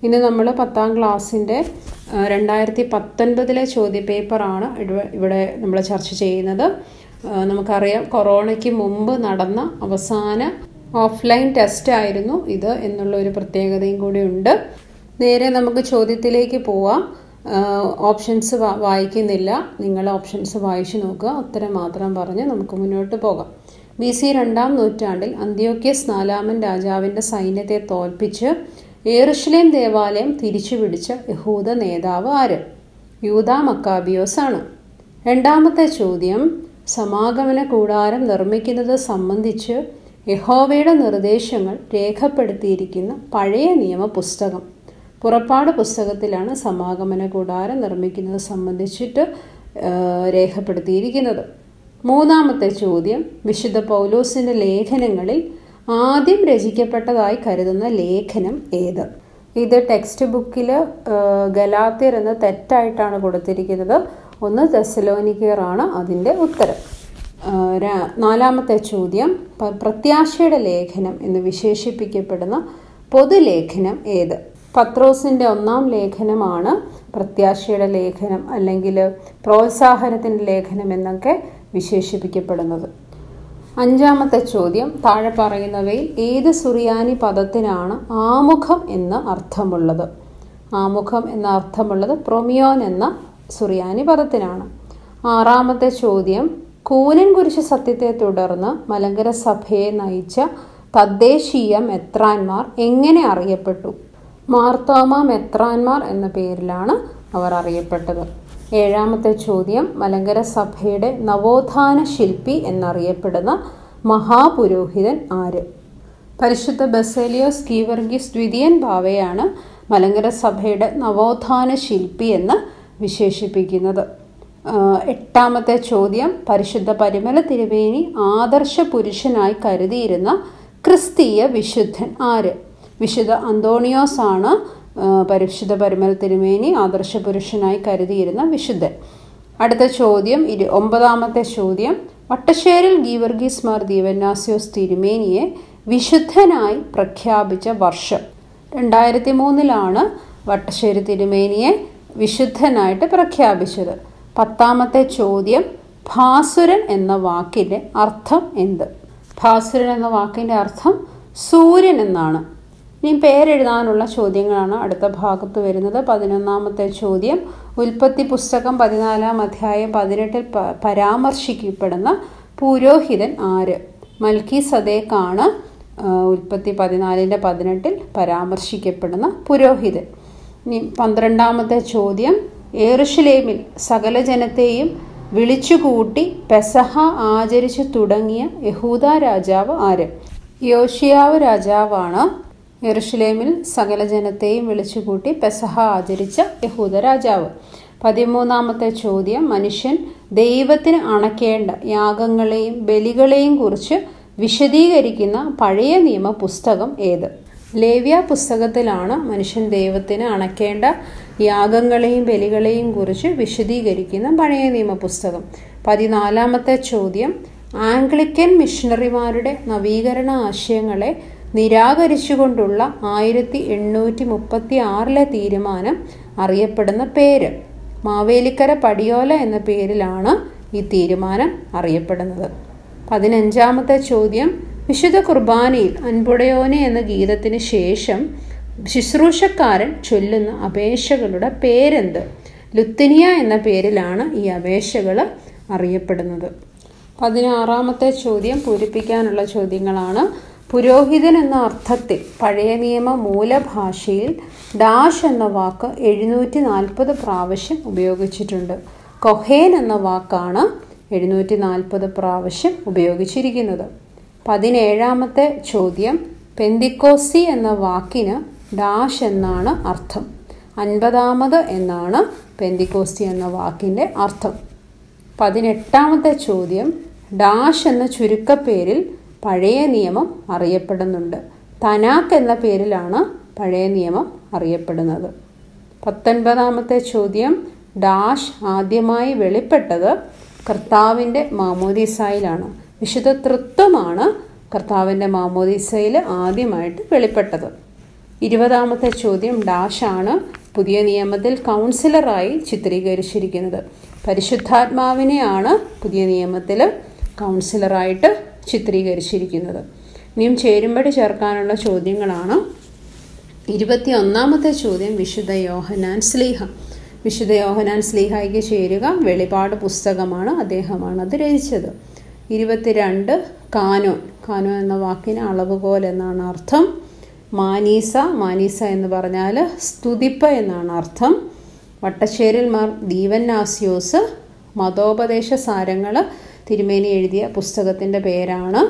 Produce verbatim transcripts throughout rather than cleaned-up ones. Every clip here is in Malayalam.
ഇന്ന് നമ്മൾ പത്താം ക്ലാസ്സിൻ്റെ രണ്ടായിരത്തി പത്തൊൻപതിലെ ചോദ്യപേപ്പറാണ് ഇവിടെ നമ്മൾ ചർച്ച ചെയ്യുന്നത്. നമുക്കറിയാം, കൊറോണയ്ക്ക് മുമ്പ് നടന്ന അവസാന ഓഫ്ലൈൻ ടെസ്റ്റ് ആയിരുന്നു ഇത് എന്നുള്ള ഒരു പ്രത്യേകതയും കൂടി ഉണ്ട്. നേരെ നമുക്ക് ചോദ്യത്തിലേക്ക് പോവാം. ഓപ്ഷൻസ് വായിക്കുന്നില്ല, നിങ്ങൾ ഓപ്ഷൻസ് വായിച്ചു നോക്കുക, ഉത്തരം മാത്രം പറഞ്ഞ് നമുക്ക് മുന്നോട്ട് പോകാം. ബി സി രണ്ടാം നൂറ്റാണ്ടിൽ അന്ത്യോക്യസ് നാലാമൻ രാജാവിൻ്റെ സൈന്യത്തെ തോൽപ്പിച്ച് യെരുശലേം ദേവാലയം തിരിച്ചുപിടിച്ച യഹൂദ നേതാവ് ആര്? യൂദാ മക്കാബിയോസ് ആണ്. രണ്ടാമത്തെ ചോദ്യം, സമാഗമന കൂടാരം നിർമ്മിക്കുന്നത് സംബന്ധിച്ച് യഹോവയുടെ നിർദ്ദേശങ്ങൾ രേഖപ്പെടുത്തിയിരിക്കുന്ന പഴയ നിയമ പുസ്തകം. പുറപ്പാട് പുസ്തകത്തിലാണ് സമാഗമന കൂടാരം നിർമ്മിക്കുന്നത് സംബന്ധിച്ചിട്ട് രേഖപ്പെടുത്തിയിരിക്കുന്നത്. മൂന്നാമത്തെ ചോദ്യം, വിശുദ്ധ പൗലോസിൻ്റെ ലേഖനങ്ങളിൽ ആദ്യം രചിക്കപ്പെട്ടതായി കരുതുന്ന ലേഖനം ഏത്? ഇത് ടെക്സ്റ്റ് ബുക്കിൽ ഗലാത്യർ എന്ന് തെറ്റായിട്ടാണ് കൊടുത്തിരിക്കുന്നത്. ഒന്ന് തെസ്സലോനിക്കർ ആണ് അതിൻ്റെ ഉത്തരം. നാലാമത്തെ ചോദ്യം, പ്രത്യാശയുടെ ലേഖനം എന്ന് വിശേഷിപ്പിക്കപ്പെടുന്ന പൊതുലേഖനം ഏത്? പത്രോസിൻ്റെ ഒന്നാം ലേഖനമാണ് പ്രത്യാശയുടെ ലേഖനം അല്ലെങ്കിൽ പ്രോത്സാഹനത്തിൻ്റെ ലേഖനം എന്നൊക്കെ വിശേഷിപ്പിക്കപ്പെടുന്നത്. അഞ്ചാമത്തെ ചോദ്യം, താഴെ പറയുന്നവയിൽ ഏത് സുറിയാനി പദത്തിനാണ് ആമുഖം എന്ന അർത്ഥമുള്ളത്? ആമുഖം എന്ന അർത്ഥമുള്ളത് പ്രൊമിയോൻ എന്ന സുറിയാനി പദത്തിനാണ്. ആറാമത്തെ ചോദ്യം, കൂനൻ കുരിശ് സത്യത്തെ തുടർന്ന് മലങ്കര സഭയെ നയിച്ച തദ്ദേശീയ മെത്രാന്മാർ എങ്ങനെ അറിയപ്പെട്ടു? മാർത്തോമ മെത്രാന്മാർ എന്ന പേരിലാണ് അവർ അറിയപ്പെട്ടത്. ഏഴാമത്തെ ചോദ്യം, മലങ്കര സഭയുടെ നവോത്ഥാന ശില്പി എന്നറിയപ്പെടുന്ന മഹാപുരോഹിതൻ ആര്? പരിശുദ്ധ ബസേലിയോസ് ഗീവർഗീസ് ദ്വിതീയൻ ബാവയാണ് മലങ്കര സഭയുടെ നവോത്ഥാന ശില്പി എന്ന് വിശേഷിപ്പിക്കുന്നത്. എട്ടാമത്തെ ചോദ്യം, പരിശുദ്ധ പരിമല തിരുമേനി ആദർശ പുരുഷനായി കരുതിയിരുന്ന ക്രിസ്തീയ വിശുദ്ധൻ ആര്? വിശുദ്ധ അന്തോണിയോസ് ആണ് പരിശുദ്ധ പരിമല തിരുമേനി ആദർശ പുരുഷനായി കരുതിയിരുന്ന വിശുദ്ധൻ. അടുത്ത ചോദ്യം, ഇരു ഒമ്പതാമത്തെ ചോദ്യം, വട്ടശ്ശേരിൽ ഗീവർഗീസ് മാർ ദീവന്നാസ്യോസ് തിരുമേനിയെ വിശുദ്ധനായി പ്രഖ്യാപിച്ച വർഷം? രണ്ടായിരത്തി മൂന്നിലാണ് വട്ടശ്ശേരി തിരുമേനിയെ വിശുദ്ധനായിട്ട് പ്രഖ്യാപിച്ചത്. പത്താമത്തെ ചോദ്യം, ഭാസുരൻ എന്ന വാക്കിൻ്റെ അർത്ഥം എന്ത്? ഭാസുരൻ എന്ന വാക്കിൻ്റെ അർത്ഥം സൂര്യൻ എന്നാണ്. ഇനി പേരെഴുതാനുള്ള ചോദ്യങ്ങളാണ് അടുത്ത ഭാഗത്ത് വരുന്നത്. പതിനൊന്നാമത്തെ ചോദ്യം, ഉൽപ്പത്തി പുസ്തകം പതിനാലാം അധ്യായം പതിനെട്ടിൽ പരാമർശിക്കപ്പെടുന്ന പുരോഹിതൻ ആര്? മൽക്കി സദേക്കാണ് ഉൽപ്പത്തി പതിനാലിൻ്റെ പതിനെട്ടിൽ പരാമർശിക്കപ്പെടുന്ന പുരോഹിതൻ. ഇനി പന്ത്രണ്ടാമത്തെ ചോദ്യം, യെരുശലേമിൽ സകല ജനത്തെയും വിളിച്ചുകൂട്ടി പെസഹ ആചരിച്ചു തുടങ്ങിയ യഹൂദ രാജാവ് ആര്? യോശിയാവ് രാജാവാണ് യെരുശലേമിൽ സകല ജനത്തെയും വിളിച്ചുകൂട്ടി പെസഹ ആചരിച്ച യഹൂദ രാജാവ്. പതിമൂന്നാമത്തെ ചോദ്യം, മനുഷ്യൻ ദൈവത്തിന് അണക്കേണ്ട യാഗങ്ങളെയും ബലികളെയും കുറിച്ച് വിശദീകരിക്കുന്ന പഴയ നിയമ പുസ്തകം ഏത്? ലേവ്യ പുസ്തകത്തിലാണ് മനുഷ്യൻ ദൈവത്തിന് അണക്കേണ്ട യാഗങ്ങളെയും ബലികളെയും കുറിച്ച് വിശദീകരിക്കുന്ന പഴയ നിയമ പുസ്തകം. പതിനാലാമത്തെ ചോദ്യം, ആംഗ്ലിക്കൻ മിഷണറിമാരുടെ നവീകരണ ആശയങ്ങളെ നിരാകരിച്ചുകൊണ്ടുള്ള ആയിരത്തി എണ്ണൂറ്റി മുപ്പത്തി ആറിലെ തീരുമാനം അറിയപ്പെടുന്ന പേര്? മാവേലിക്കര പടിയോല എന്ന പേരിലാണ് ഈ തീരുമാനം അറിയപ്പെടുന്നത്. പതിനഞ്ചാമത്തെ ചോദ്യം, വിശുദ്ധ കുർബാനയിൽ അൻപുടയോനെ എന്ന ഗീതത്തിന് ശേഷം ശുശ്രൂഷക്കാരൻ ചൊല്ലുന്ന അപേക്ഷകളുടെ പേരെന്ത്? ലുത്തിനിയ എന്ന പേരിലാണ് ഈ അപേക്ഷകൾ അറിയപ്പെടുന്നത്. പതിനാറാമത്തെ ചോദ്യം പൂരിപ്പിക്കാനുള്ള ചോദ്യങ്ങളാണ്. പുരോഹിതൻ എന്ന അർത്ഥത്തിൽ പഴയ നിയമ മൂലഭാഷയിൽ ഡാഷ് എന്ന വാക്ക് എഴുന്നൂറ്റി നാൽപ്പത് പ്രാവശ്യം ഉപയോഗിച്ചിട്ടുണ്ട്. കൊഹേൻ എന്ന വാക്കാണ് എഴുന്നൂറ്റി നാൽപ്പത് പ്രാവശ്യം ഉപയോഗിച്ചിരിക്കുന്നത്. പതിനേഴാമത്തെ ചോദ്യം, പെന്തിക്കോസ്തി എന്ന വാക്കിന് ഡാഷ് എന്നാണ് അർത്ഥം. അൻപതാമത് എന്നാണ് പെന്തിക്കോസ്തി എന്ന വാക്കിൻ്റെ അർത്ഥം. പതിനെട്ടാമത്തെ ചോദ്യം, ഡാഷ് എന്ന ചുരുക്കപ്പേരിൽ പഴയ നിയമം അറിയപ്പെടുന്നുണ്ട്. തനാക്ക് എന്ന പേരിലാണ് പഴയ നിയമം അറിയപ്പെടുന്നത്. പത്തൊൻപതാമത്തെ ചോദ്യം, ഡാഷ് ആദ്യമായി വെളിപ്പെട്ടത് കർത്താവിൻ്റെ മാമോദീസായിലാണ്. വിശുദ്ധ തൃത്വമാണ് കർത്താവിൻ്റെ മാമോദീസയിൽ ആദ്യമായിട്ട് വെളിപ്പെട്ടത്. ഇരുപതാമത്തെ ചോദ്യം ഡാഷാണ് പുതിയ നിയമത്തിൽ കൗൺസിലറായി ചിത്രീകരിച്ചിരിക്കുന്നത്. പരിശുദ്ധാത്മാവിനെയാണ് പുതിയ നിയമത്തിൽ കൗൺസിലറായിട്ട് ചിത്രീകരിച്ചിരിക്കുന്നത്. ഇനിയും ചേരുമ്പടി ചേർക്കാനുള്ള ചോദ്യങ്ങളാണ്. ഇരുപത്തി ഒന്നാമത്തെ ചോദ്യം വിശുദ്ധ യോഹന്നാൻ സ്ലീഹ. വിശുദ്ധ യോഹന്നാൻ സ്ലീഹായ്ക്ക് ചേരുക വെളിപാട് പുസ്തകമാണ്, അദ്ദേഹമാണ് അത് രചിച്ചത്. ഇരുപത്തിരണ്ട് കാനോൻ. കാനോൻ എന്ന വാക്കിന് അളവുകോൽ എന്നാണ് അർത്ഥം. മാനീസ. മാനീസ എന്ന് പറഞ്ഞാൽ സ്തുതിപ്പ എന്നാണ് അർത്ഥം. വട്ടശ്ശേരിൽ മാർ ദീവന്നാസ്യോസ് മതോപദേശ സാരങ്ങൾ തിരുമേനി എഴുതിയ പുസ്തകത്തിൻ്റെ പേരാണ്.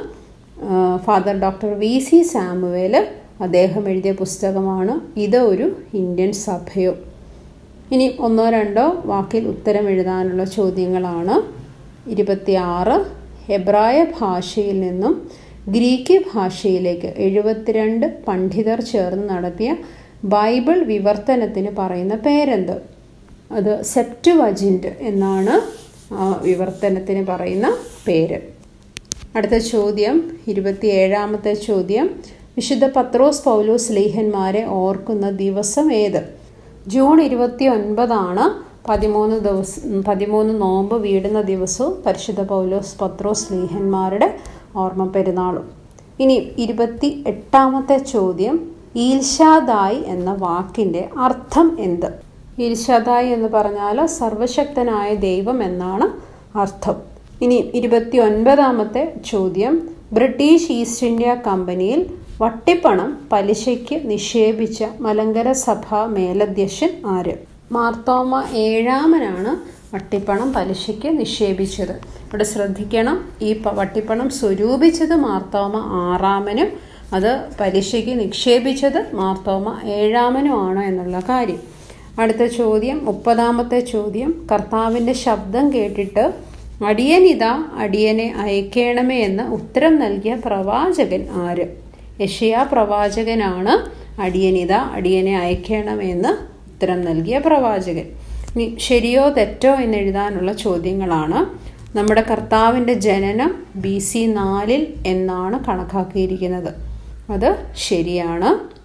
Father doctor V C Samuel, അദ്ദേഹം എഴുതിയ പുസ്തകമാണ് ഇത് ഒരു ഇന്ത്യൻ സഭയോ. ഇനി ഒന്നോ രണ്ടോ വാക്കിൽ ഉത്തരം എഴുതാനുള്ള ചോദ്യങ്ങളാണ്. ഇരുപത്തിയാറ് ഹെബ്രായ ഭാഷയിൽ നിന്നും ഗ്രീക്ക് ഭാഷയിലേക്ക് എഴുപത്തിരണ്ട് പണ്ഡിതർ ചേർന്ന് നടത്തിയ ബൈബിൾ വിവർത്തനത്തിന് പറയുന്ന പേരെന്ത്? അത് സെപ്റ്റുവജിൻ്റ് എന്നാണ് വിവർത്തനത്തിന് പറയുന്ന പേര്. അടുത്ത ചോദ്യം ഇരുപത്തിയേഴാമത്തെ ചോദ്യം വിശുദ്ധ പത്രോസ് പൗലോസ് സ്ലീഹന്മാരെ ഓർക്കുന്ന ദിവസം ഏത്? ജൂൺ ഇരുപത്തി ഒൻപതാണ് പതിമൂന്ന് ദിവസം പതിമൂന്ന് നോമ്പ് വീടുന്ന ദിവസവും പരിശുദ്ധ പൗലോസ് പത്രോസ് സ്ലീഹന്മാരുടെ ഓർമ്മ പെരുന്നാളും. ഇനി ഇരുപത്തി എട്ടാമത്തെ ചോദ്യം ഈൽഷാദായ് എന്ന വാക്കിൻ്റെ അർത്ഥം എന്ത്? ഈൽഷാദായ് എന്ന് പറഞ്ഞാൽ സർവശക്തനായ ദൈവം എന്നാണ് അർത്ഥം. ഇനി ഇരുപത്തി ഒൻപതാമത്തെ ചോദ്യം ബ്രിട്ടീഷ് ഈസ്റ്റ് ഇന്ത്യ കമ്പനിയിൽ വട്ടിപ്പണം പലിശയ്ക്ക് നിക്ഷേപിച്ച മലങ്കര സഭാ മേലധ്യക്ഷൻ ആര്? മാർത്തോമ ഏഴാമനാണ് വട്ടിപ്പണം പലിശയ്ക്ക് നിക്ഷേപിച്ചത്. ഇവിടെ ശ്രദ്ധിക്കണം, ഈ വട്ടിപ്പണം സ്വരൂപിച്ചത് മാർത്തോമ ആറാമനും അത് പലിശയ്ക്ക് നിക്ഷേപിച്ചത് മാർത്തോമ ഏഴാമനുമാണ് എന്നുള്ള കാര്യം. അടുത്ത ചോദ്യം മുപ്പതാമത്തെ ചോദ്യം കർത്താവിൻ്റെ ശബ്ദം കേട്ടിട്ട് അടിയനിതാ അടിയനെ അയക്കണമേ എന്ന് ഉത്തരം നൽകിയ പ്രവാചകൻ ആര്? യെശയ്യാ പ്രവാചകനാണ് അടിയനിതാ അടിയനെ അയക്കണമെന്ന് ഉത്തരം നൽകിയ പ്രവാചകൻ. ഇനി ശരിയോ തെറ്റോ എന്നെഴുതാനുള്ള ചോദ്യങ്ങളാണ്. നമ്മുടെ കർത്താവിൻ്റെ ജനനം ബി സി നാലിൽ എന്നാണ് കണക്കാക്കിയിരിക്കുന്നത്. അത് ശരിയാണ്.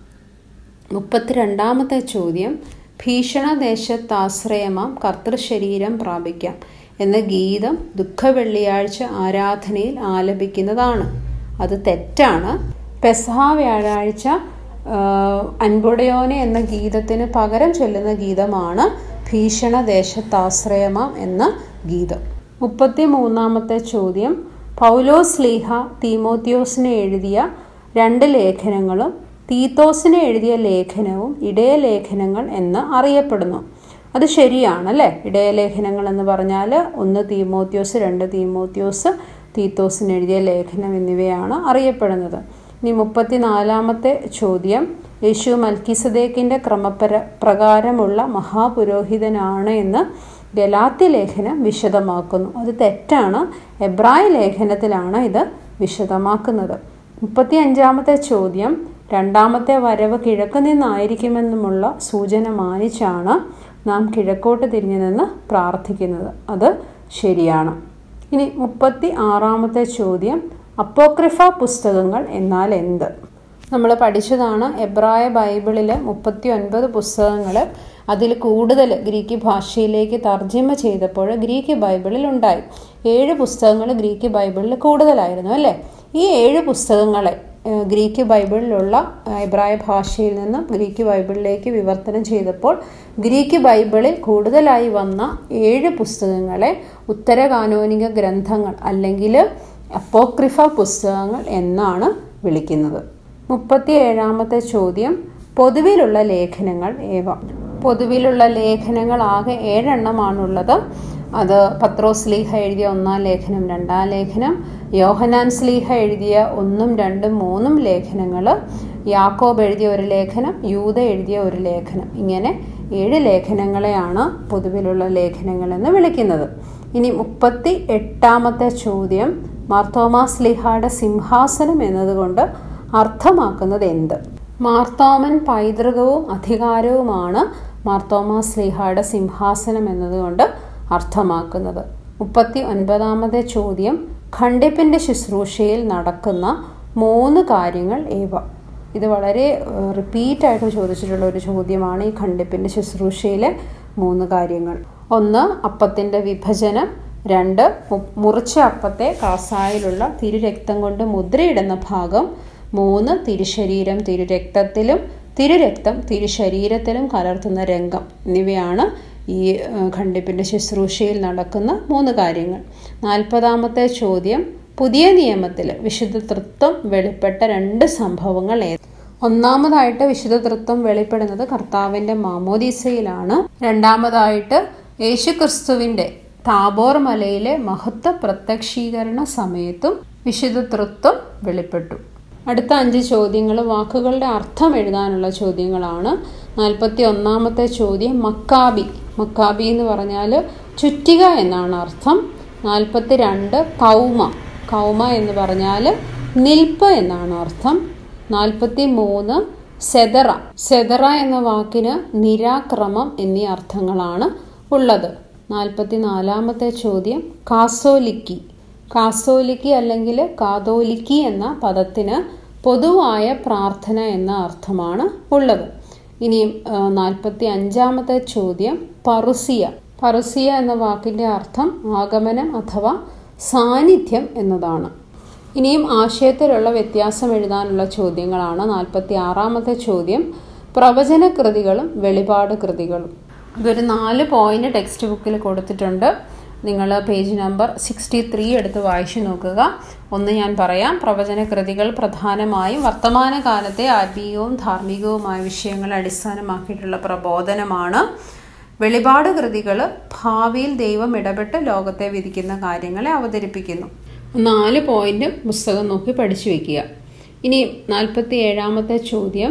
മുപ്പത്തിരണ്ടാമത്തെ ചോദ്യം ഭീഷണദേശത്താശ്രയമാം കർത്തൃശരീരം പ്രാപിക്കാം എന്ന ഗീതം ദുഃഖവെള്ളിയാഴ്ച ആരാധനയിൽ ആലപിക്കുന്നതാണ്. അത് തെറ്റാണ്. പെസഹ വ്യാഴാഴ്ച അൻപുടയോനെ എന്ന ഗീതത്തിന് പകരം ചൊല്ലുന്ന ഗീതമാണ് ഭീഷണദേശത്താശ്രയമാം എന്ന ഗീതം. മുപ്പത്തി മൂന്നാമത്തെ ചോദ്യം പൗലോസ് സ്ലീഹ തീമോത്തിയോസിനെ എഴുതിയ രണ്ട് ലേഖനങ്ങളും തീത്തോസിനെ എഴുതിയ ലേഖനവും ഇടയലേഖനങ്ങൾ എന്ന് അറിയപ്പെടുന്നു. അത് ശരിയാണല്ലേ. ഇടയലേഖനങ്ങൾ എന്ന് പറഞ്ഞാൽ ഒന്ന് തീമോത്തിയോസ്, രണ്ട് തീമോത്തിയോസ്, തീത്തോസിന് എഴുതിയ ലേഖനം എന്നിവയാണ് അറിയപ്പെടുന്നത്. ഇനി മുപ്പത്തിനാലാമത്തെ ചോദ്യം യേശു മൽക്കിസദേക്കിൻ്റെ ക്രമപ്ര പ്രകാരമുള്ള മഹാപുരോഹിതനാണ് എന്ന് ഗലാത്യ ലേഖനം വിശദമാക്കുന്നു. അത് തെറ്റാണ്. എബ്രായ ലേഖനത്തിലാണ് ഇത് വിശദമാക്കുന്നത്. മുപ്പത്തി അഞ്ചാമത്തെ ചോദ്യം രണ്ടാമത്തെ വരവ് കിഴക്ക് നിന്നായിരിക്കുമെന്നുമുള്ള സൂചന മാനിച്ചാണ് നാം കിഴക്കോട്ട് തിരിഞ്ഞു നിന്ന് പ്രാർത്ഥിക്കുന്നത്. അത് ശരിയാണ്. ഇനി മുപ്പത്തി ആറാമത്തെ ചോദ്യം അപ്പോക്രിഫ പുസ്തകങ്ങൾ എന്നാൽ എന്ത്? നമ്മൾ പഠിച്ചതാണ് എബ്രായ ബൈബിളിൽ മുപ്പത്തി ഒൻപത് പുസ്തകങ്ങൾ അതിൽ കൂടുതൽ ഗ്രീക്ക് ഭാഷയിലേക്ക് തർജ്ജിമ ചെയ്തപ്പോൾ ഗ്രീക്ക് ബൈബിളിൽ ഉണ്ടായി. ഏഴ് പുസ്തകങ്ങൾ ഗ്രീക്ക് ബൈബിളിൽ കൂടുതലായിരുന്നു അല്ലേ. ഈ ഏഴ് പുസ്തകങ്ങളെ ഗ്രീക്ക് ബൈബിളിലുള്ള എബ്രായ ഭാഷയിൽ നിന്നും ഗ്രീക്ക് ബൈബിളിലേക്ക് വിവർത്തനം ചെയ്തപ്പോൾ ഗ്രീക്ക് ബൈബിളിൽ കൂടുതലായി വന്ന ഏഴ് പുസ്തകങ്ങളെ ഉത്തരകാനോനിക ഗ്രന്ഥങ്ങൾ അല്ലെങ്കിൽ അപ്പോക്രിഫ പുസ്തകങ്ങൾ എന്നാണ് വിളിക്കുന്നത്. മുപ്പത്തി ഏഴാമത്തെ ചോദ്യം പൊതുവിലുള്ള ലേഖനങ്ങൾ ഏവ? പൊതുവിലുള്ള ലേഖനങ്ങൾ ആകെ ഏഴെണ്ണമാണുള്ളത്. അത് പത്രോസ് സ്ലീഹ എഴുതിയ ഒന്നാം ലേഖനം, രണ്ടാം ലേഖനം, യോഹന്നാൻ സ്ലീഹ എഴുതിയ ഒന്നും രണ്ടും മൂന്നും ലേഖനങ്ങൾ, യാക്കോബ് എഴുതിയ ഒരു ലേഖനം, യൂദ എഴുതിയ ഒരു ലേഖനം. ഇങ്ങനെ ഏഴ് ലേഖനങ്ങളെയാണ് പൊതുവിലുള്ള ലേഖനങ്ങൾ എന്ന് വിളിക്കുന്നത്. ഇനി മുപ്പത്തി എട്ടാമത്തെ ചോദ്യം മാർത്തോമാ സ്ലീഹായുടെ സിംഹാസനം എന്നതുകൊണ്ട് അർത്ഥമാക്കുന്നത് എന്ത്? മാർത്തോമൻ പൈതൃകവും അധികാരവുമാണ് മാർത്തോമാ സ്ലീഹായുടെ സിംഹാസനം എന്നതുകൊണ്ട് അർത്ഥമാക്കുന്നത്. മുപ്പത്തി ഒൻപതാമത്തെ ചോദ്യം ഖണ്ഡിപ്പിൻ്റെ ശുശ്രൂഷയിൽ നടക്കുന്ന മൂന്ന് കാര്യങ്ങൾ ഏവ? ഇത് വളരെ റിപ്പീറ്റായിട്ട് ചോദിച്ചിട്ടുള്ള ഒരു ചോദ്യമാണ് ഈ ഖണ്ഡിപ്പിൻ്റെ ശുശ്രൂഷയിലെ മൂന്ന് കാര്യങ്ങൾ. ഒന്ന്, അപ്പത്തിൻ്റെ വിഭജനം. രണ്ട്, മുറിച്ച അപ്പത്തെ കാസായിലുള്ള തിരുരക്തം കൊണ്ട് മുദ്രയിടുന്ന ഭാഗം. മൂന്ന്, തിരുശരീരം തിരുരക്തത്തിലും തിരുരക്തം തിരുശരീരത്തിലും കലർത്തുന്ന രംഗം. എന്നിവയാണ് ഈ ഖണ്ഡിപ്പിൻ്റെ ശുശ്രൂഷയിൽ നടക്കുന്ന മൂന്ന് കാര്യങ്ങൾ. നാൽപ്പതാമത്തെ ചോദ്യം, പുതിയ നിയമത്തിൽ വിശുദ്ധ തൃത്വം വെളിപ്പെട്ട രണ്ട് സംഭവങ്ങൾ ഏത്? ഒന്നാമതായിട്ട് വിശുദ്ധ തൃത്വം വെളിപ്പെടുന്നത് കർത്താവിൻ്റെ മാമോദീസയിലാണ്. രണ്ടാമതായിട്ട് യേശുക്രിസ്തുവിൻ്റെ താബോർ മലയിലെ മഹത്വ പ്രത്യക്ഷീകരണ സമയത്തും വിശുദ്ധ തൃത്വം വെളിപ്പെട്ടു. അടുത്ത അഞ്ച് ചോദ്യങ്ങൾ വാക്കുകളുടെ അർത്ഥം എഴുതാനുള്ള ചോദ്യങ്ങളാണ്. നാൽപ്പത്തി ഒന്നാമത്തെ ചോദ്യം, മക്കാബി. മക്കാബി എന്ന് പറഞ്ഞാൽ ചുറ്റിക എന്നാണ് അർത്ഥം. നാൽപ്പത്തി രണ്ട്, കൗമ. കൗമ എന്ന് പറഞ്ഞാൽ നിൽപ്പ് എന്നാണ് അർത്ഥം. നാൽപ്പത്തി മൂന്ന്, സെദറ. സെദറ എന്ന വാക്കിന് നിരാക്രമം എന്നീ അർത്ഥങ്ങളാണ് ഉള്ളത്. നാൽപ്പത്തി നാലാമത്തെ ചോദ്യം, കാസോലിക്കി. കാസോലിക്കി അല്ലെങ്കിൽ കാതോലിക്കി എന്ന പദത്തിന് പൊതുവായ പ്രാർത്ഥന എന്ന അർത്ഥമാണ് ഉള്ളത്. ഇനിയും നാൽപ്പത്തി അഞ്ചാമത്തെ ചോദ്യം, പറുസിയ. പറുസിയ എന്ന വാക്കിൻ്റെ അർത്ഥം ആഗമനം അഥവാ സാന്നിധ്യം എന്നതാണ്. ഇനിയും ആശയത്തിലുള്ള വ്യത്യാസം എഴുതാനുള്ള ചോദ്യങ്ങളാണ്. നാൽപ്പത്തി ആറാമത്തെ ചോദ്യം, പ്രവചന കൃതികളും വെളിപാട് കൃതികളും. ഇതൊരു നാല് പോയിന്റ് ടെക്സ്റ്റ് ബുക്കിൽ കൊടുത്തിട്ടുണ്ട്. നിങ്ങൾ പേജ് നമ്പർ സിക്സ്റ്റി ത്രീ എടുത്ത് വായിച്ചു നോക്കുക. ഒന്ന് ഞാൻ പറയാം. പ്രവചന കൃതികൾ പ്രധാനമായും വർത്തമാനകാലത്തെ ആത്മീയവും ധാർമ്മികവുമായ വിഷയങ്ങളെ അടിസ്ഥാനമാക്കിയിട്ടുള്ള പ്രബോധനമാണ്. വെളിപാട് കൃതികൾ ഭാവിയിൽ ദൈവം ഇടപെട്ട് ലോകത്തെ വിധിക്കുന്ന കാര്യങ്ങളെ അവതരിപ്പിക്കുന്നു. നാല് പോയിന്റും പുസ്തകം നോക്കി പഠിച്ചു വയ്ക്കുക. ഇനി നാൽപ്പത്തി ഏഴാമത്തെ ചോദ്യം,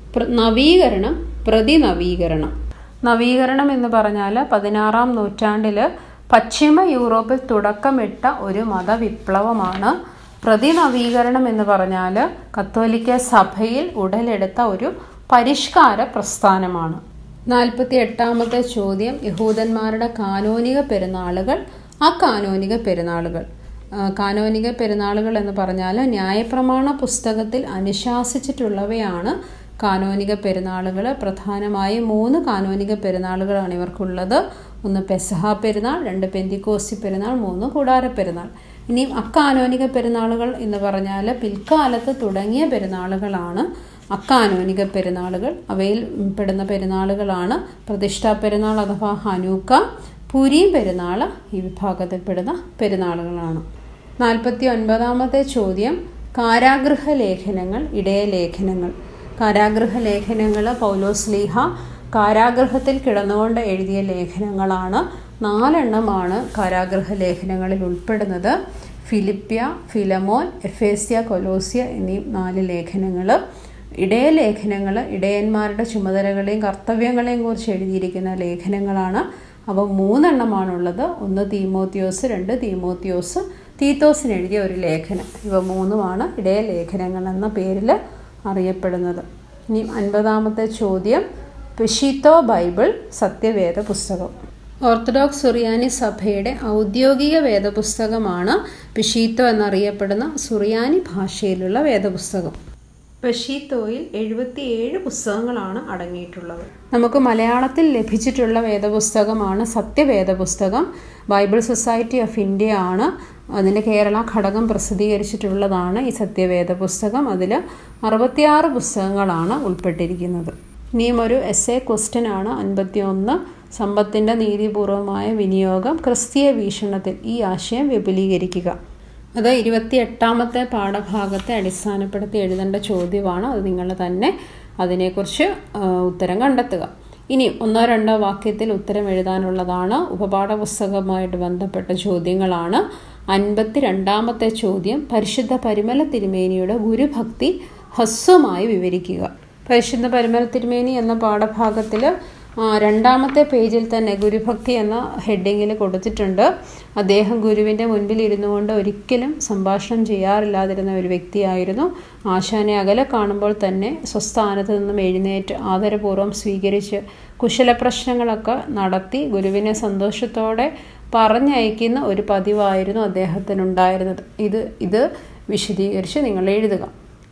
നവീകരണം പ്രതിനവീകരണം. നവീകരണം എന്ന് പറഞ്ഞാൽ പതിനാറാം നൂറ്റാണ്ടിൽ പശ്ചിമ യൂറോപ്പിൽ തുടക്കമിട്ട ഒരു മതവിപ്ലവമാണ്. പ്രതിനവീകരണം എന്ന് പറഞ്ഞാൽ കത്തോലിക്ക സഭയിൽ ഉടലെടുത്ത ഒരു പരിഷ്കാര പ്രസ്ഥാനമാണ്. നാൽപ്പത്തി എട്ടാമത്തെ ചോദ്യം, യഹൂദന്മാരുടെ കാനോനിക പെരുന്നാളുകൾ അകാനോനിക പെരുന്നാളുകൾ. കാനോനിക പെരുന്നാളുകൾ എന്ന് പറഞ്ഞാൽ ന്യായപ്രമാണ പുസ്തകത്തിൽ അനുശാസിച്ചിട്ടുള്ളവയാണ് കാനോനിക പെരുന്നാളുകൾ. പ്രധാനമായും മൂന്ന് കാനോനിക പെരുന്നാളുകളാണ് ഇവർക്കുള്ളത്. ഒന്ന് പെസഹ പെരുന്നാൾ, രണ്ട് പെന്തിക്കോസ്തി പെരുന്നാൾ, മൂന്ന് കൂടാര പെരുന്നാൾ. ഇനിയും അക്കാനോനിക പെരുന്നാളുകൾ എന്ന് പറഞ്ഞാൽ പിൽക്കാലത്ത് തുടങ്ങിയ പെരുന്നാളുകളാണ് അക്കാനോനിക പെരുന്നാളുകൾ. അവയിൽ പെടുന്ന പെരുന്നാളുകളാണ് പ്രതിഷ്ഠാ പെരുന്നാൾ അഥവാ ഹനൂക്ക, പുരീം പെരുന്നാൾ ഈ വിഭാഗത്തിൽപ്പെടുന്ന പെരുന്നാളുകളാണ്. നാൽപ്പത്തി ഒൻപതാമത്തെ ചോദ്യം, കാരാഗൃഹ ലേഖനങ്ങൾ ഇടയ ലേഖനങ്ങൾ. കാരാഗൃഹ ലേഖനങ്ങൾ പൗലോസ്ലീഹ കാരാഗൃഹത്തിൽ കിടന്നുകൊണ്ട് എഴുതിയ ലേഖനങ്ങളാണ്. നാലെണ്ണമാണ് കാരാഗൃഹ ലേഖനങ്ങളിൽ ഉൾപ്പെടുന്നത്. ഫിലിപ്പ്യ, ഫിലമോൻ, എഫേസ്യ, കൊലോസ്യ എന്നീ നാല് ലേഖനങ്ങൾ. ഇടയ ലേഖനങ്ങൾ ഇടയന്മാരുടെ ചുമതലകളെയും കർത്തവ്യങ്ങളെയും കുറിച്ച് എഴുതിയിരിക്കുന്ന ലേഖനങ്ങളാണ്. അവ മൂന്നെണ്ണമാണുള്ളത്. ഒന്ന് തീമോത്തിയോസ്, രണ്ട് തീമോത്തിയോസ്, തീത്തോസിന് എഴുതിയ ഒരു ലേഖനം. ഇവ മൂന്നുമാണ് ഇടയ ലേഖനങ്ങൾ എന്ന പേരിൽ അറിയപ്പെടുന്നത്. ഇനി അൻപതാമത്തെ ചോദ്യം, പെഷീത്തോ ബൈബിൾ സത്യവേദ പുസ്തകം. ഓർത്തഡോക്സ് സുറിയാനി സഭയുടെ ഔദ്യോഗിക വേദപുസ്തകമാണ് പെഷീത്തോ എന്നറിയപ്പെടുന്ന സുറിയാനി ഭാഷയിലുള്ള വേദപുസ്തകം. പെഷീത്തോയിൽ എഴുപത്തിയേഴ് പുസ്തകങ്ങളാണ് അടങ്ങിയിട്ടുള്ളത്. നമുക്ക് മലയാളത്തിൽ ലഭിച്ചിട്ടുള്ള വേദപുസ്തകമാണ് സത്യവേദ പുസ്തകം. ബൈബിൾ സൊസൈറ്റി ഓഫ് ഇന്ത്യ ആണ് അതിൻ്റെ കേരള ഘടകം പ്രസിദ്ധീകരിച്ചിട്ടുള്ളതാണ് ഈ സത്യവേദ പുസ്തകം. അതിൽ അറുപത്തിയാറ് പുസ്തകങ്ങളാണ് ഉൾപ്പെട്ടിരിക്കുന്നത്. ഇനിയും ഒരു എസ് എ ക്വസ്റ്റ്യൻ ആണ് അൻപത്തി ഒന്ന്. സമ്പത്തിൻ്റെ നീതിപൂർവമായ വിനിയോഗം ക്രിസ്തീയ വീക്ഷണത്തിൽ ഈ ആശയം വിപുലീകരിക്കുക. അത് ഇരുപത്തി എട്ടാമത്തെ പാഠഭാഗത്തെ അടിസ്ഥാനപ്പെടുത്തി എഴുതേണ്ട ചോദ്യമാണ്. അത് നിങ്ങൾ തന്നെ അതിനെക്കുറിച്ച് ഉത്തരം കണ്ടെത്തുക. ഇനി ഒന്നോ രണ്ടോ വാക്യത്തിൽ ഉത്തരം എഴുതാനുള്ളതാണ്. ഉപപാഠ പുസ്തകവുമായിട്ട് ബന്ധപ്പെട്ട ചോദ്യങ്ങളാണ്. അൻപത്തി രണ്ടാമത്തെ ചോദ്യം, പരിശുദ്ധ പരിമല തിരുമേനിയുടെ ഗുരുഭക്തി ഹ്രസ്വമായി വിവരിക്കുക. പരിശുദ്ധ പരിമല തിരുമേനി എന്ന പാഠഭാഗത്തിൽ രണ്ടാമത്തെ പേജിൽ തന്നെ ഗുരുഭക്തി എന്ന ഹെഡിങ്ങിൽ കൊടുത്തിട്ടുണ്ട്. അദ്ദേഹം ഗുരുവിൻ്റെ മുൻപിൽ ഇരുന്നു കൊണ്ട് ഒരിക്കലും സംഭാഷണം ചെയ്യാറില്ലാതിരുന്ന ഒരു വ്യക്തിയായിരുന്നു. ആശാനെ അകലെ കാണുമ്പോൾ തന്നെ സ്വസ്ഥാനത്ത് നിന്നും എഴുന്നേറ്റ് ആദരപൂർവ്വം സ്വീകരിച്ച് കുശലപ്രശ്നങ്ങളൊക്കെ നടത്തി ഗുരുവിനെ സന്തോഷത്തോടെ പറഞ്ഞയക്കുന്ന ഒരു പതിവായിരുന്നു അദ്ദേഹത്തിനുണ്ടായിരുന്നത്. ഇത് ഇത് വിശദീകരിച്ച് നിങ്ങൾ എഴുതുക.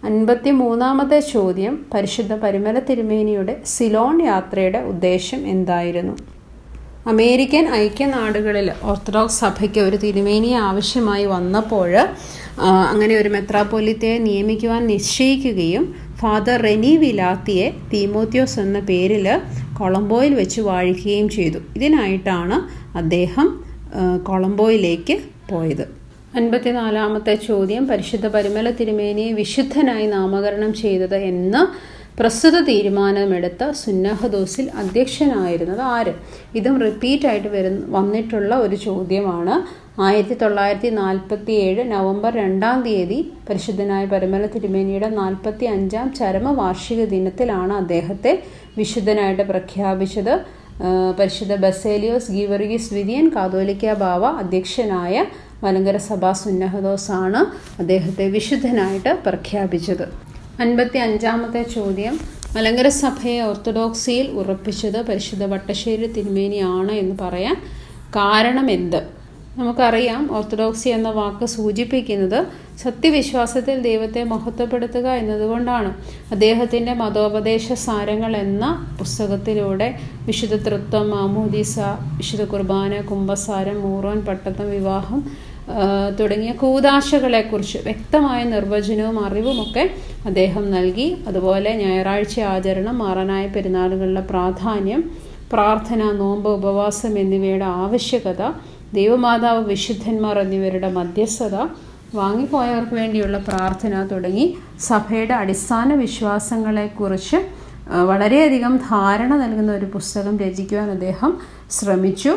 അൻപത്തി മൂന്നാമത്തെ ചോദ്യം, പരിശുദ്ധ പരിമല തിരുമേനിയുടെ സിലോൺ യാത്രയുടെ ഉദ്ദേശം എന്തായിരുന്നു? അമേരിക്കൻ ഐക്യനാടുകളിൽ ഓർത്തഡോക്സ് സഭയ്ക്ക് ഒരു തിരുമേനിയെ ആവശ്യമായി വന്നപ്പോൾ അങ്ങനെ ഒരു മെത്രാപ്പൊലീത്തയെ നിയമിക്കുവാൻ നിശ്ചയിക്കുകയും ഫാദർ റെനി വിലാത്തിയെ തീമോത്തിയോസ് എന്ന പേരിൽ കൊളംബോയിൽ വെച്ച് വാഴിക്കുകയും ചെയ്തു. ഇതിനായിട്ടാണ് അദ്ദേഹം കൊളംബോയിലേക്ക് പോയത്. അൻപത്തിനാലാമത്തെ ചോദ്യം, പരിശുദ്ധ പരിമല തിരുമേനിയെ വിശുദ്ധനായി നാമകരണം ചെയ്തത് എന്ന് പ്രസ്തുത തീരുമാനമെടുത്ത സുന്നഹദോസിൽ അധ്യക്ഷനായിരുന്നത് ആര്? ഇതും റിപ്പീറ്റായിട്ട് വരുന്ന വന്നിട്ടുള്ള ഒരു ചോദ്യമാണ്. ആയിരത്തി തൊള്ളായിരത്തി നാൽപ്പത്തി ഏഴ് നവംബർ രണ്ടാം തീയതി പരിശുദ്ധനായ പരിമല തിരുമേനിയുടെ നാൽപ്പത്തി അഞ്ചാം ചരമവാർഷിക ദിനത്തിലാണ് അദ്ദേഹത്തെ വിശുദ്ധനായിട്ട് പ്രഖ്യാപിച്ചത്. പരിശുദ്ധ ബസേലിയോസ് ഗീവർഗീസ് വിതിയൻ കാതോലിക്ക ബാവ അധ്യക്ഷനായ മലങ്കര സഭാ സുന്നഹദോസാണ് അദ്ദേഹത്തെ വിശുദ്ധനായിട്ട് പ്രഖ്യാപിച്ചത്. അൻപത്തി അഞ്ചാമത്തെ ചോദ്യം, മലങ്കര സഭയെ ഓർത്തഡോക്സിയിൽ ഉറപ്പിച്ചത് പരിശുദ്ധ വട്ടശ്ശേരി തിരുമേനിയാണ് എന്ന് പറയാൻ കാരണം എന്ത്? നമുക്കറിയാം, ഓർത്തഡോക്സി എന്ന വാക്ക് സൂചിപ്പിക്കുന്നത് സത്യവിശ്വാസത്തിൽ ദൈവത്തെ മഹത്വപ്പെടുത്തുക എന്നതുകൊണ്ടാണ്. അദ്ദേഹത്തിൻ്റെ മതോപദേശ സാരങ്ങൾ എന്ന പുസ്തകത്തിലൂടെ വിശുദ്ധ തൃത്വം, മാമോദീസ, വിശുദ്ധ കുർബാന, കുംഭസാരം, മൂറോൻ, പട്ടത്തം, വിവാഹം തുടങ്ങിയ കൂദാശകളെക്കുറിച്ച് വ്യക്തമായ നിർവചനവും അറിവുമൊക്കെ അദ്ദേഹം നൽകി. അതുപോലെ ഞായറാഴ്ച ആചരണം, മാറാനായ പെരുന്നാളുകളുടെ പ്രാധാന്യം, പ്രാർത്ഥന, നോമ്പ്, ഉപവാസം എന്നിവയുടെ ആവശ്യകത, ദൈവമാതാവ്, വിശുദ്ധന്മാർ എന്നിവരുടെ മധ്യസ്ഥത, വാങ്ങിപ്പോയവർക്ക് വേണ്ടിയുള്ള പ്രാർത്ഥന തുടങ്ങി സഭയുടെ അടിസ്ഥാന വിശ്വാസങ്ങളെക്കുറിച്ച് വളരെയധികം ധാരണ നൽകുന്ന ഒരു പുസ്തകം രചിക്കുവാൻ അദ്ദേഹം ശ്രമിച്ചു.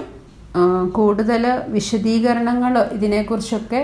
കൂടുതൽ വിശദീകരണങ്ങൾ ഇതിനെക്കുറിച്ചൊക്കെ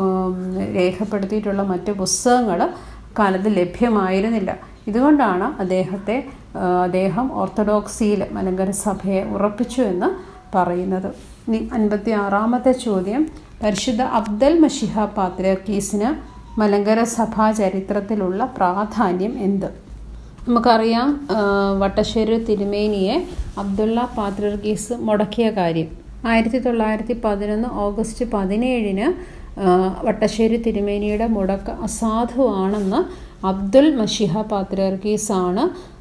രേഖപ്പെടുത്തിയിട്ടുള്ള മറ്റ് പുസ്തകങ്ങൾ കാലത്ത് ലഭ്യമായിരുന്നില്ല. ഇതുകൊണ്ടാണ് അദ്ദേഹത്തെ അദ്ദേഹം ഓർത്തഡോക്സിയിൽ മലങ്കര സഭയെ ഉറപ്പിച്ചു എന്ന് പറയുന്നത്. ഇനി അൻപത്തി ആറാമത്തെ ചോദ്യം, പരിശുദ്ധ അബ്ദൽ മശിഹ പാത്രിയർക്കീസിന് മലങ്കര സഭാ ചരിത്രത്തിലുള്ള പ്രാധാന്യം എന്ത്? നമുക്കറിയാം, വട്ടശ്ശേരി തിരുമേനിയെ അബ്ദുള്ള പാത്രിയർക്കീസ് മുടക്കിയ കാര്യം. ആയിരത്തി തൊള്ളായിരത്തി പതിനൊന്ന് ഓഗസ്റ്റ് പതിനേഴിന് വട്ടശ്ശേരി തിരുമേനിയുടെ മുടക്ക് അസാധുവാണെന്ന് അബ്ദുൽ മശിഹ പാത്രിയർക്കീസാണ്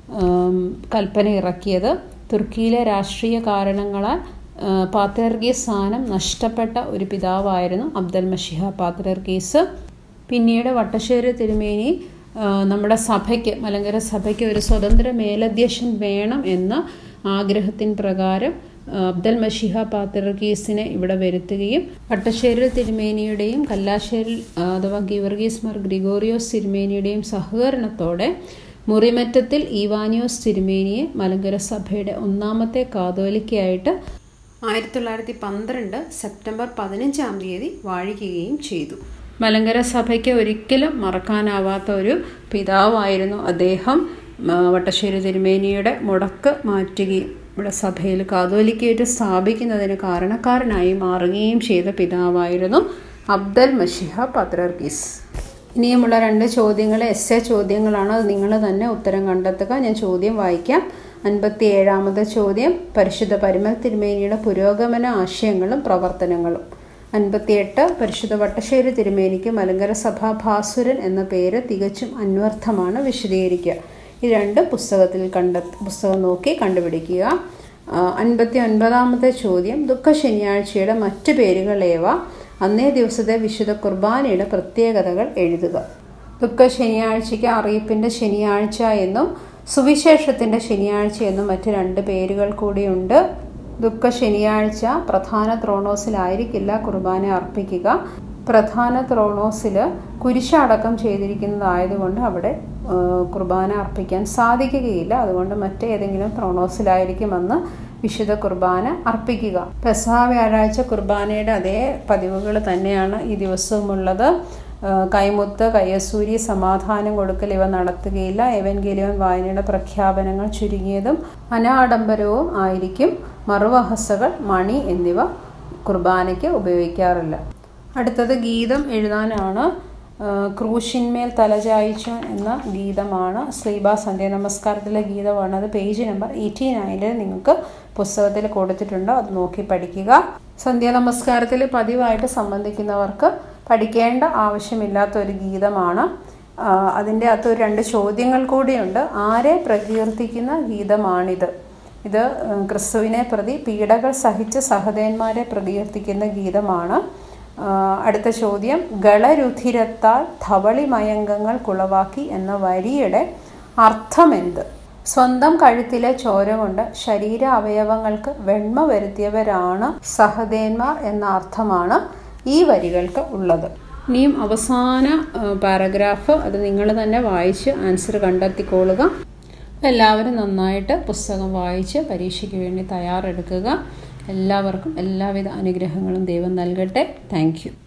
കൽപ്പന ഇറക്കിയത്. തുർക്കിയിലെ രാഷ്ട്രീയ കാരണങ്ങളാൽ പാത്രിയർക്കീസ് സ്ഥാനം നഷ്ടപ്പെട്ട ഒരു പിതാവായിരുന്നു അബ്ദൽ മശിഹ പാത്രിയർക്കീസ്. പിന്നീട് വട്ടശ്ശേരി തിരുമേനി നമ്മുടെ സഭയ്ക്ക്, മലങ്കര സഭയ്ക്ക് ഒരു സ്വതന്ത്ര മേലധ്യക്ഷൻ വേണം എന്ന ആഗ്രഹത്തിൻ പ്രകാരം അബ്ദൽ മശിഹ പാത്രിയർക്കീസിനെ ഇവിടെ വരുത്തുകയും വട്ടശ്ശേരി തിരുമേനിയുടെയും കല്ലാശ്ശേരി അഥവാ ഗീവർഗീസ് മാർ ഗ്രിഗോറിയോസ് തിരുമേനിയുടെയും സഹകരണത്തോടെ മുറിമറ്റത്തിൽ ഈവാനിയോസ് തിരുമേനിയെ മലങ്കര സഭയുടെ ഒന്നാമത്തെ കാതോലിക്കയായിട്ട് ആയിരത്തി തൊള്ളായിരത്തി പന്ത്രണ്ട് സെപ്റ്റംബർ പതിനഞ്ചാം തീയതി വാഴിക്കുകയും ചെയ്തു. മലങ്കര സഭയ്ക്ക് ഒരിക്കലും മറക്കാനാവാത്ത ഒരു പിതാവായിരുന്നു അദ്ദേഹം. വട്ടശ്ശേരി തിരുമേനിയുടെ മുടക്ക് മാറ്റുകയും ഇവിടെ സഭയിൽ കാതോലിക്കയായിട്ട് സ്ഥാപിക്കുന്നതിന് കാരണക്കാരനായി മാറുകയും ചെയ്ത പിതാവായിരുന്നു അബ്ദൽ മശിഹ പാത്രിയർക്കീസ്. ഇനിയുമുള്ള രണ്ട് ചോദ്യങ്ങൾ എസ് എ ചോദ്യങ്ങളാണ്. അത് നിങ്ങൾ തന്നെ ഉത്തരം കണ്ടെത്തുക. ഞാൻ ചോദ്യം വായിക്കാം. അൻപത്തി ഏഴാമത്തെ ചോദ്യം, പരിശുദ്ധ പരിമല തിരുമേനിയുടെ പുരോഗമന ആശയങ്ങളും പ്രവർത്തനങ്ങളും. അൻപത്തിയെട്ട്, പരിശുദ്ധ വട്ടശ്ശേരി തിരുമേനിക്ക് മലങ്കര സഭാ ഭാസുരൻ എന്ന പേര് തികച്ചും അന്വർത്ഥമാണ്, വിശദീകരിക്കുക. ഈ രണ്ട് പുസ്തകത്തിൽ കണ്ട പുസ്തകം നോക്കി കണ്ടുപിടിക്കുക. അൻപത്തി ഒൻപതാമത്തെ ചോദ്യം, ദുഃഖ ശനിയാഴ്ചയുടെ മറ്റു പേരുകളേവ, അന്നേ ദിവസത്തെ വിശുദ്ധ കുർബാനയുടെ പ്രത്യേകതകൾ എഴുതുക. ദുഃഖ ശനിയാഴ്ചയ്ക്ക് അറിയിപ്പിൻ്റെ ശനിയാഴ്ച എന്നും സുവിശേഷത്തിൻ്റെ ശനിയാഴ്ച എന്നും മറ്റ് രണ്ട് പേരുകൾ കൂടിയുണ്ട്. ദുഃഖ ശനിയാഴ്ച പ്രധാന ത്രോണോസിലായിരിക്കില്ല കുർബാന അർപ്പിക്കുക. പ്രധാന ത്രോണോസിൽ കുരിശടക്കം ചെയ്തിരിക്കുന്നതായതുകൊണ്ട് അവിടെ കുർബാന അർപ്പിക്കാൻ സാധിക്കുകയില്ല. അതുകൊണ്ട് മറ്റേതെങ്കിലും ത്രോണോസിലായിരിക്കുമെന്ന് വിശുദ്ധ കുർബാന അർപ്പിക്കുക. പെസഹ വ്യാഴാഴ്ച കുർബാനയുടെ അതേ പതിവുകൾ തന്നെയാണ് ഈ ദിവസവുമുള്ളത്. കൈമുത്ത്, കയ്യസൂരി, സമാധാനം കൊടുക്കൽ ഇവ നടത്തുകയില്ല. എവൻഗേലിയോൻ വായനയുടെ പ്രഖ്യാപനങ്ങൾ ചുരുങ്ങിയതും അനാഡംബരവും ആയിരിക്കും. മറുവഹസകൾ, മണി എന്നിവ കുർബാനയ്ക്ക് ഉപയോഗിക്കാറില്ല. അടുത്തത് ഗീതം എഴുതാനാണ്. ക്രൂശിന്മേൽ തലചായിച്ചു എന്ന ഗീതമാണ്. ശ്രീബ സന്ധ്യ നമസ്കാരത്തിലെ ഗീതമാണ്. അത് പേജ് നമ്പർ എയ്റ്റി നയനിൽ നിങ്ങൾക്ക് പുസ്തകത്തിൽ കൊടുത്തിട്ടുണ്ട്. അത് നോക്കി പഠിക്കുക. സന്ധ്യ നമസ്കാരത്തിൽ പതിവായിട്ട് സംബന്ധിക്കുന്നവർക്ക് പഠിക്കേണ്ട ആവശ്യമില്ലാത്ത ഒരു ഗീതമാണ്. അതിൻ്റെ അകത്ത് ഒരു രണ്ട് ചോദ്യങ്ങൾ കൂടിയുണ്ട്. ആരെ പ്രകീർത്തിക്കുന്ന ഗീതമാണിത്? ഇത് ക്രിസ്തുവിനെ പ്രതി പീഡകൾ സഹിച്ച സഹദേന്മാരെ പ്രകീർത്തിക്കുന്ന ഗീതമാണ്. അടുത്ത ചോദ്യം, ഗളരുധിരത്താൽ ധവളിമയങ്കങ്ങൾ കുളവാക്കി എന്ന വരിയുടെ അർത്ഥമെന്ത്? സ്വന്തം കഴുത്തിലെ ചോര കൊണ്ട് ശരീര അവയവങ്ങൾക്ക് വെണ്മ വരുത്തിയവരാണ് സഹദേന്മാർ എന്ന അർത്ഥമാണ് ഈ വരികൾക്ക് ഉള്ളത്. ഇനിയും അവസാന പാരഗ്രാഫ്, അത് നിങ്ങൾ തന്നെ വായിച്ച് ആൻസർ കണ്ടെത്തിക്കൊള്ളുക. എല്ലാവരും നന്നായിട്ട് പുസ്തകം വായിച്ച് പരീക്ഷയ്ക്ക് വേണ്ടി തയ്യാറെടുക്കുക. എല്ലാവർക്കും എല്ലാവിധ അനുഗ്രഹങ്ങളും ദൈവം നൽകട്ടെ. Thank U.